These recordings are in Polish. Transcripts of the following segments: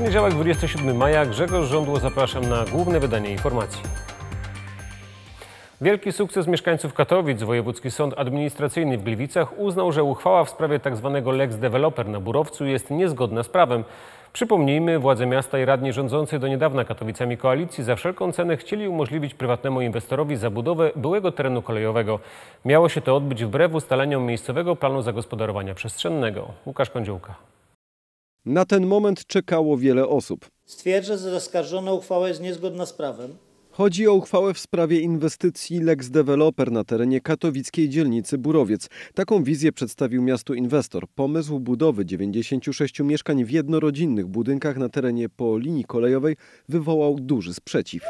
Poniedziałek, 27 maja. Grzegorz Żądło, zapraszam na główne wydanie informacji. Wielki sukces mieszkańców Katowic. Wojewódzki Sąd Administracyjny w Gliwicach uznał, że uchwała w sprawie tzw. Lex Developer na Burowcu jest niezgodna z prawem. Przypomnijmy, władze miasta i radni rządzący do niedawna Katowicami koalicji za wszelką cenę chcieli umożliwić prywatnemu inwestorowi zabudowę byłego terenu kolejowego. Miało się to odbyć wbrew ustaleniom miejscowego planu zagospodarowania przestrzennego. Łukasz Kądziołka. Na ten moment czekało wiele osób. Stwierdza, że zaskarżona uchwała jest niezgodna z prawem. Chodzi o uchwałę w sprawie inwestycji Lex Developer na terenie katowickiej dzielnicy Burowiec. Taką wizję przedstawił miastu inwestor. Pomysł budowy 96 mieszkań w jednorodzinnych budynkach na terenie po linii kolejowej wywołał duży sprzeciw.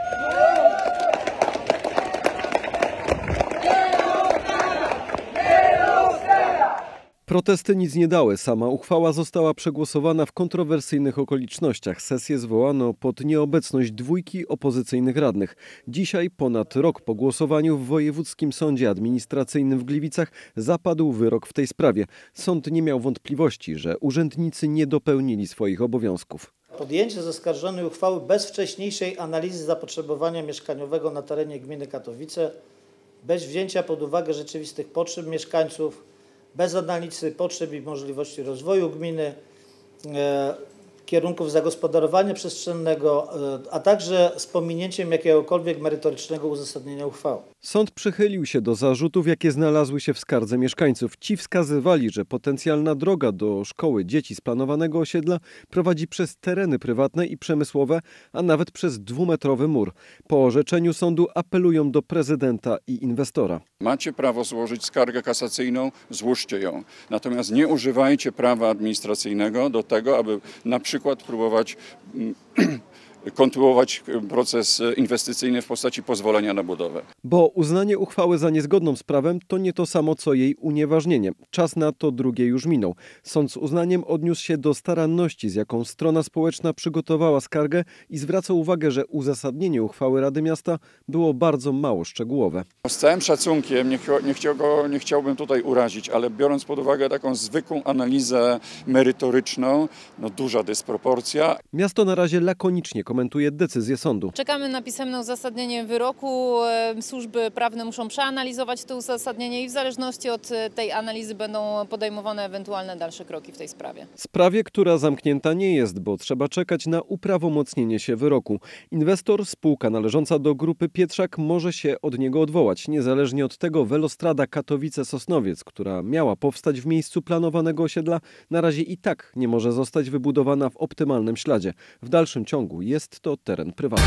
Protesty nic nie dały. Sama uchwała została przegłosowana w kontrowersyjnych okolicznościach. Sesję zwołano pod nieobecność dwójki opozycyjnych radnych. Dzisiaj, ponad rok po głosowaniu, w Wojewódzkim Sądzie Administracyjnym w Gliwicach zapadł wyrok w tej sprawie. Sąd nie miał wątpliwości, że urzędnicy nie dopełnili swoich obowiązków. Podjęcie zaskarżonej uchwały bez wcześniejszej analizy zapotrzebowania mieszkaniowego na terenie gminy Katowice, bez wzięcia pod uwagę rzeczywistych potrzeb mieszkańców, bez analizy potrzeb i możliwości rozwoju gminy, kierunków zagospodarowania przestrzennego, a także z pominięciem jakiegokolwiek merytorycznego uzasadnienia uchwały. Sąd przychylił się do zarzutów, jakie znalazły się w skardze mieszkańców. Ci wskazywali, że potencjalna droga do szkoły dzieci z planowanego osiedla prowadzi przez tereny prywatne i przemysłowe, a nawet przez 2-metrowy mur. Po orzeczeniu sądu apelują do prezydenta i inwestora. Macie prawo złożyć skargę kasacyjną, złóżcie ją. Natomiast nie używajcie prawa administracyjnego do tego, aby na przykład próbować kontynuować proces inwestycyjny w postaci pozwolenia na budowę. Bo uznanie uchwały za niezgodną z prawem to nie to samo, co jej unieważnienie. Czas na to drugie już minął. Sąd z uznaniem odniósł się do staranności, z jaką strona społeczna przygotowała skargę i zwraca uwagę, że uzasadnienie uchwały Rady Miasta było bardzo mało szczegółowe. Z całym szacunkiem, nie chciałbym tutaj urazić, ale biorąc pod uwagę taką zwykłą analizę merytoryczną, duża dysproporcja. Miasto na razie lakonicznie komentuje decyzję sądu. Czekamy na pisemne uzasadnienie wyroku. Służby prawne muszą przeanalizować to uzasadnienie i w zależności od tej analizy będą podejmowane ewentualne dalsze kroki w tej sprawie. Sprawie, która zamknięta nie jest, bo trzeba czekać na uprawomocnienie się wyroku. Inwestor, spółka należąca do grupy Pietrzak, może się od niego odwołać. Niezależnie od tego Velostrada Katowice-Sosnowiec, która miała powstać w miejscu planowanego osiedla, na razie i tak nie może zostać wybudowana w optymalnym śladzie. W dalszym ciągu jest to teren prywatny.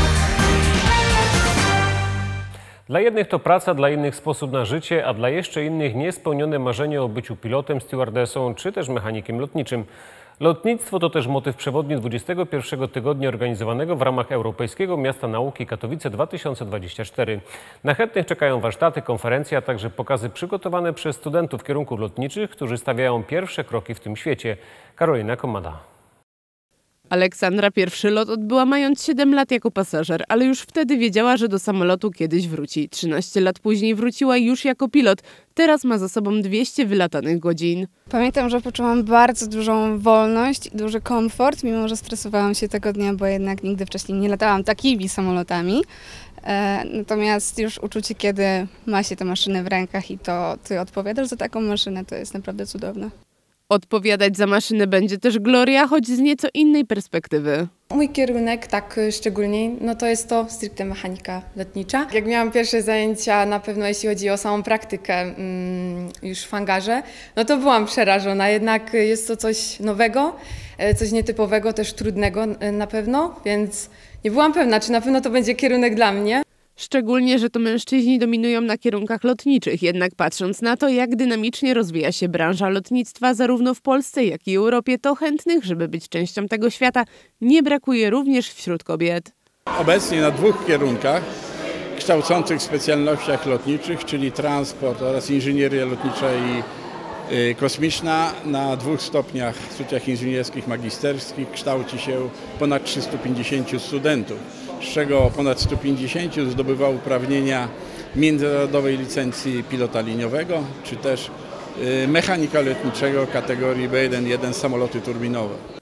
Dla jednych to praca, dla innych sposób na życie, a dla jeszcze innych niespełnione marzenie o byciu pilotem, stewardessą czy też mechanikiem lotniczym. Lotnictwo to też motyw przewodni 21 tygodnia organizowanego w ramach Europejskiego Miasta Nauki Katowice 2024. Na chętnych czekają warsztaty, konferencje, a także pokazy przygotowane przez studentów kierunków lotniczych, którzy stawiają pierwsze kroki w tym świecie. Karolina Komada. Aleksandra pierwszy lot odbyła mając 7 lat jako pasażer, ale już wtedy wiedziała, że do samolotu kiedyś wróci. 13 lat później wróciła już jako pilot. Teraz ma za sobą 200 wylatanych godzin. Pamiętam, że poczułam bardzo dużą wolność i duży komfort, mimo że stresowałam się tego dnia, bo jednak nigdy wcześniej nie latałam takimi samolotami. Natomiast już uczucie, kiedy ma się tę maszynę w rękach i to ty odpowiadasz za taką maszynę, to jest naprawdę cudowne. Odpowiadać za maszynę będzie też Gloria, choć z nieco innej perspektywy. Mój kierunek, tak szczególnie, to jest to stricte mechanika lotnicza. Jak miałam pierwsze zajęcia, na pewno jeśli chodzi o samą praktykę już w hangarze, to byłam przerażona. Jednak jest to coś nowego, coś nietypowego, też trudnego na pewno, więc nie byłam pewna, czy na pewno to będzie kierunek dla mnie. Szczególnie, że to mężczyźni dominują na kierunkach lotniczych. Jednak patrząc na to, jak dynamicznie rozwija się branża lotnictwa zarówno w Polsce, jak i Europie, to chętnych, żeby być częścią tego świata, nie brakuje również wśród kobiet. Obecnie na 2 kierunkach kształcących specjalnościach lotniczych, czyli transport oraz inżynieria lotnicza i kosmiczna, na 2 stopniach, studiach inżynierskich, magisterskich kształci się ponad 350 studentów, z czego ponad 150 zdobywa uprawnienia międzynarodowej licencji pilota liniowego, czy też mechanika lotniczego kategorii B1-1 samoloty turbinowe.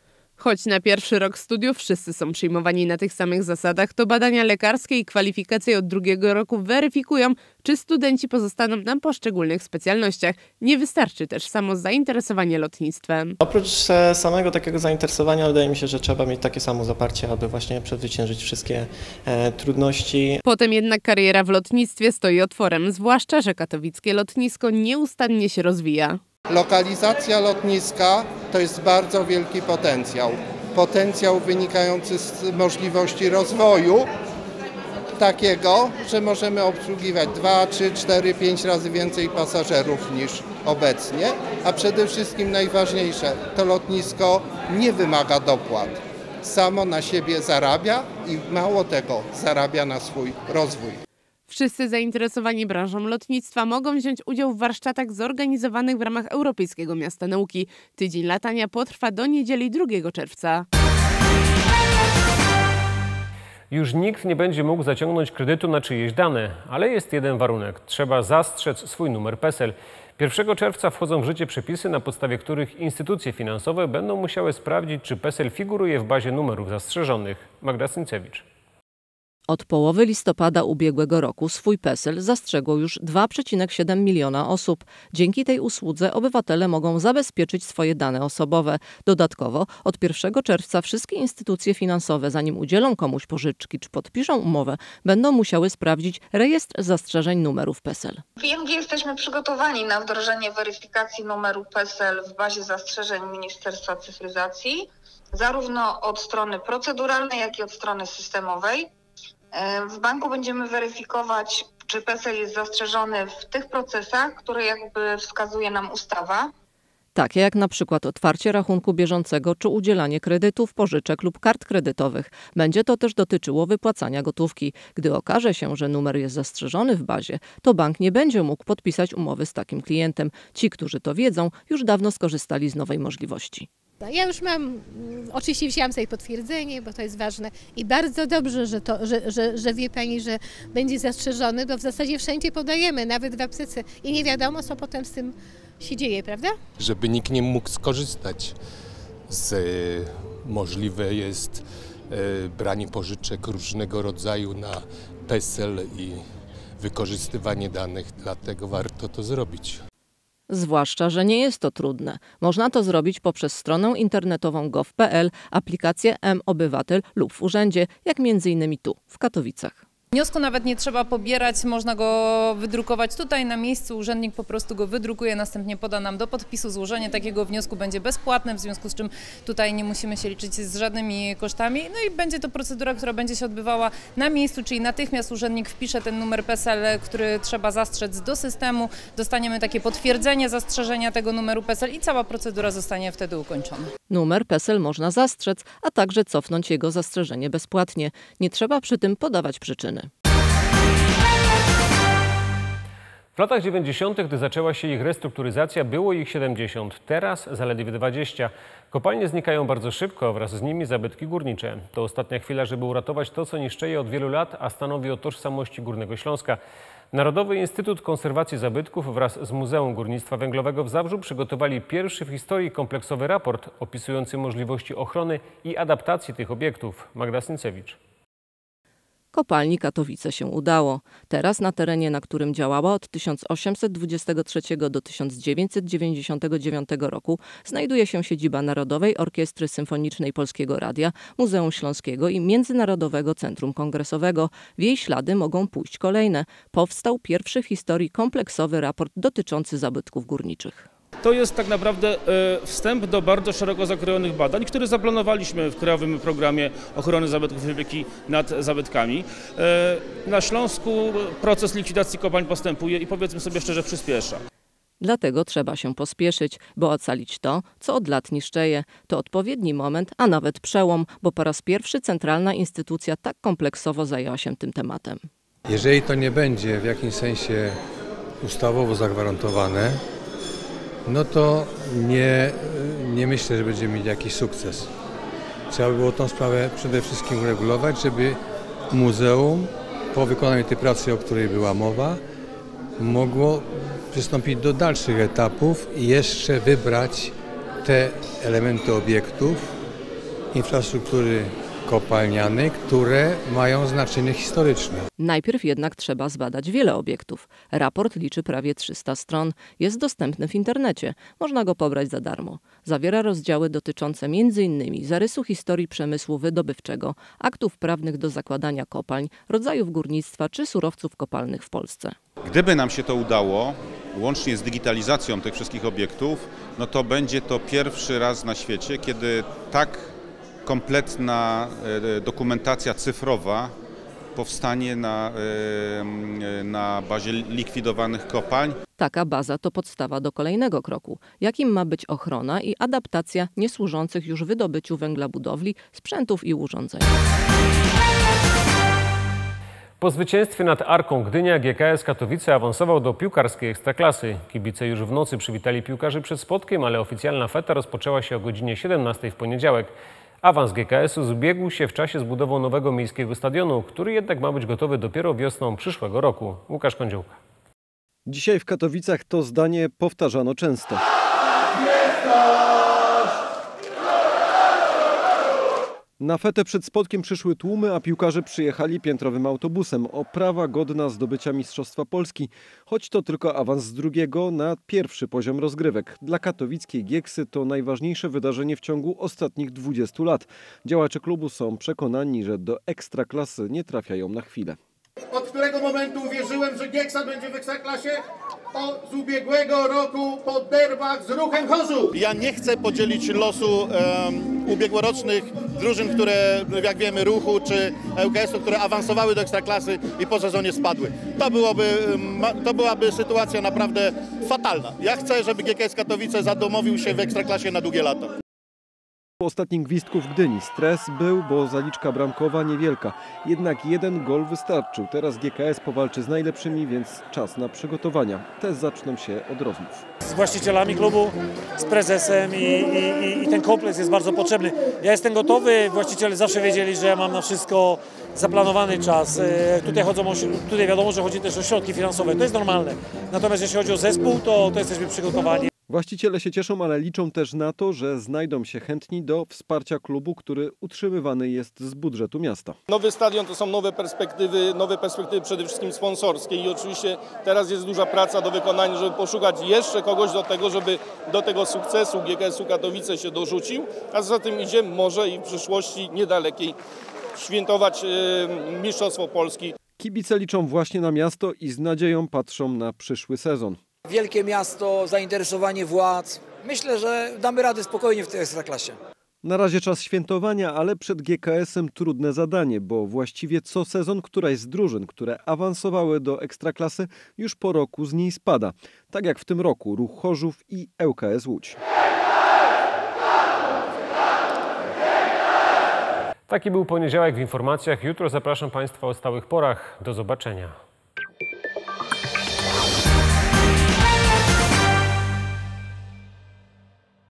Choć na pierwszy rok studiów wszyscy są przyjmowani na tych samych zasadach, to badania lekarskie i kwalifikacje od drugiego roku weryfikują, czy studenci pozostaną na poszczególnych specjalnościach. Nie wystarczy też samo zainteresowanie lotnictwem. Oprócz samego takiego zainteresowania wydaje mi się, że trzeba mieć takie samo zaparcie, aby właśnie przezwyciężyć wszystkie trudności. Potem jednak kariera w lotnictwie stoi otworem, zwłaszcza że katowickie lotnisko nieustannie się rozwija. Lokalizacja lotniska to jest bardzo wielki potencjał. Potencjał wynikający z możliwości rozwoju takiego, że możemy obsługiwać 2, 3, 4, 5 razy więcej pasażerów niż obecnie, a przede wszystkim najważniejsze, to lotnisko nie wymaga dopłat. Samo na siebie zarabia i mało tego, zarabia na swój rozwój. Wszyscy zainteresowani branżą lotnictwa mogą wziąć udział w warsztatach zorganizowanych w ramach Europejskiego Miasta Nauki. Tydzień latania potrwa do niedzieli 2 czerwca. Już nikt nie będzie mógł zaciągnąć kredytu na czyjeś dane, ale jest jeden warunek. Trzeba zastrzec swój numer PESEL. 1 czerwca wchodzą w życie przepisy, na podstawie których instytucje finansowe będą musiały sprawdzić, czy PESEL figuruje w bazie numerów zastrzeżonych. Magda Syncewicz. Od połowy listopada ubiegłego roku swój PESEL zastrzegło już 2,7 miliona osób. Dzięki tej usłudze obywatele mogą zabezpieczyć swoje dane osobowe. Dodatkowo od 1 czerwca wszystkie instytucje finansowe, zanim udzielą komuś pożyczki czy podpiszą umowę, będą musiały sprawdzić rejestr zastrzeżeń numerów PESEL. W ING jesteśmy przygotowani na wdrożenie weryfikacji numeru PESEL w bazie zastrzeżeń Ministerstwa Cyfryzacji, zarówno od strony proceduralnej, jak i od strony systemowej. W banku będziemy weryfikować, czy PESEL jest zastrzeżony w tych procesach, które jakby wskazuje nam ustawa. Takie jak na przykład otwarcie rachunku bieżącego czy udzielanie kredytów, pożyczek lub kart kredytowych. Będzie to też dotyczyło wypłacania gotówki. Gdy okaże się, że numer jest zastrzeżony w bazie, to bank nie będzie mógł podpisać umowy z takim klientem. Ci, którzy to wiedzą, już dawno skorzystali z nowej możliwości. Ja już mam, oczywiście wzięłam sobie potwierdzenie, bo to jest ważne i bardzo dobrze, że wie Pani, że będzie zastrzeżony, bo w zasadzie wszędzie podajemy, nawet w aptece i nie wiadomo, co potem z tym się dzieje, prawda? Żeby nikt nie mógł skorzystać możliwe jest branie pożyczek różnego rodzaju na PESEL i wykorzystywanie danych, dlatego warto to zrobić. Zwłaszcza, że nie jest to trudne. Można to zrobić poprzez stronę internetową gov.pl, aplikację mObywatel lub w urzędzie, jak m.in. tu, w Katowicach. Wniosku nawet nie trzeba pobierać, można go wydrukować tutaj na miejscu, urzędnik po prostu go wydrukuje, następnie poda nam do podpisu. Złożenie takiego wniosku będzie bezpłatne, w związku z czym tutaj nie musimy się liczyć z żadnymi kosztami. No i będzie to procedura, która będzie się odbywała na miejscu, czyli natychmiast urzędnik wpisze ten numer PESEL, który trzeba zastrzec do systemu, dostaniemy takie potwierdzenie zastrzeżenia tego numeru PESEL i cała procedura zostanie wtedy ukończona. Numer PESEL można zastrzec, a także cofnąć jego zastrzeżenie bezpłatnie. Nie trzeba przy tym podawać przyczyny. W latach 90., gdy zaczęła się ich restrukturyzacja, było ich 70, teraz zaledwie 20. Kopalnie znikają bardzo szybko, a wraz z nimi zabytki górnicze. To ostatnia chwila, żeby uratować to, co niszczeje od wielu lat, a stanowi o tożsamości Górnego Śląska. Narodowy Instytut Konserwacji Zabytków wraz z Muzeum Górnictwa Węglowego w Zabrzu przygotowali pierwszy w historii kompleksowy raport opisujący możliwości ochrony i adaptacji tych obiektów. Magda Syncewicz. Kopalni Katowice się udało. Teraz na terenie, na którym działała od 1823 do 1999 roku, znajduje się siedziba Narodowej Orkiestry Symfonicznej Polskiego Radia, Muzeum Śląskiego i Międzynarodowego Centrum Kongresowego. W jej ślady mogą pójść kolejne. Powstał pierwszy w historii kompleksowy raport dotyczący zabytków górniczych. To jest tak naprawdę wstęp do bardzo szeroko zakrojonych badań, które zaplanowaliśmy w Krajowym Programie Ochrony Zabytków i Opieki nad Zabytkami. Na Śląsku proces likwidacji kopalń postępuje i powiedzmy sobie szczerze przyspiesza. Dlatego trzeba się pospieszyć, bo ocalić to, co od lat niszczeje. To odpowiedni moment, a nawet przełom, bo po raz pierwszy centralna instytucja tak kompleksowo zajęła się tym tematem. Jeżeli to nie będzie w jakimś sensie ustawowo zagwarantowane, no to nie myślę, że będziemy mieli jakiś sukces. Trzeba by było tą sprawę przede wszystkim uregulować, żeby muzeum po wykonaniu tej pracy, o której była mowa, mogło przystąpić do dalszych etapów i jeszcze wybrać te elementy obiektów, infrastruktury kopalnianej, które mają znaczenie historyczne. Najpierw jednak trzeba zbadać wiele obiektów. Raport liczy prawie 300 stron. Jest dostępny w internecie. Można go pobrać za darmo. Zawiera rozdziały dotyczące m.in. zarysu historii przemysłu wydobywczego, aktów prawnych do zakładania kopalń, rodzajów górnictwa czy surowców kopalnych w Polsce. Gdyby nam się to udało, łącznie z digitalizacją tych wszystkich obiektów, no to będzie to pierwszy raz na świecie, kiedy tak kompletna dokumentacja cyfrowa powstanie na bazie likwidowanych kopalń. Taka baza to podstawa do kolejnego kroku, jakim ma być ochrona i adaptacja niesłużących już wydobyciu węgla budowli, sprzętów i urządzeń. Po zwycięstwie nad Arką Gdynia GKS Katowice awansował do piłkarskiej Ekstraklasy. Kibice już w nocy przywitali piłkarzy przed Spodkiem, ale oficjalna feta rozpoczęła się o godzinie 17 w poniedziałek. Awans GKS-u zbiegł się w czasie z budową nowego miejskiego stadionu, który jednak ma być gotowy dopiero wiosną przyszłego roku. Łukasz Kądziołka. Dzisiaj w Katowicach to zdanie powtarzano często. Na fetę przed Spodkiem przyszły tłumy, a piłkarze przyjechali piętrowym autobusem. Oprawa godna zdobycia Mistrzostwa Polski, choć to tylko awans z drugiego na pierwszy poziom rozgrywek. Dla katowickiej Gieksy to najważniejsze wydarzenie w ciągu ostatnich 20 lat. Działacze klubu są przekonani, że do Ekstraklasy nie trafiają na chwilę. Od którego momentu uwierzyłem, że Gieksa będzie w Ekstraklasie? Z ubiegłego roku po derbach z Ruchem Chorzów. Ja nie chcę podzielić losu ubiegłorocznych drużyn, które jak wiemy Ruchu czy ŁKS-u, które awansowały do Ekstraklasy i po sezonie spadły. To byłaby sytuacja naprawdę fatalna. Ja chcę, żeby GKS Katowice zadomowił się w Ekstraklasie na długie lata. Po ostatnim gwizdku w Gdyni stres był, bo zaliczka bramkowa niewielka. Jednak jeden gol wystarczył. Teraz GKS powalczy z najlepszymi, więc czas na przygotowania. Te zaczną się od rozmów. Z właścicielami klubu, z prezesem i ten kompleks jest bardzo potrzebny. Ja jestem gotowy, właściciele zawsze wiedzieli, że ja mam na wszystko zaplanowany czas. Tutaj wiadomo, że chodzi też o środki finansowe, to jest normalne. Natomiast jeśli chodzi o zespół, to jesteśmy przygotowani. Właściciele się cieszą, ale liczą też na to, że znajdą się chętni do wsparcia klubu, który utrzymywany jest z budżetu miasta. Nowy stadion to są nowe perspektywy przede wszystkim sponsorskie i oczywiście teraz jest duża praca do wykonania, żeby poszukać jeszcze kogoś do tego, żeby do tego sukcesu GKS-u Katowice się dorzucił, a za tym idzie może i w przyszłości niedalekiej świętować Mistrzostwo Polski. Kibice liczą właśnie na miasto i z nadzieją patrzą na przyszły sezon. Wielkie miasto, zainteresowanie władz. Myślę, że damy radę spokojnie w tej Ekstraklasie. Na razie czas świętowania, ale przed GKS-em trudne zadanie, bo właściwie co sezon któraś z drużyn, które awansowały do Ekstraklasy, już po roku z niej spada. Tak jak w tym roku Ruch Chorzów i ŁKS Łódź. Taki był poniedziałek w informacjach. Jutro zapraszam Państwa o stałych porach. Do zobaczenia.